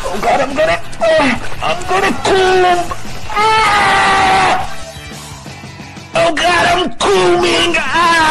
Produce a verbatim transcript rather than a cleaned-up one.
Oh god, I'm gonna... Oh, I'm gonna coom! Ah! Oh god, I'm cooming! Ah!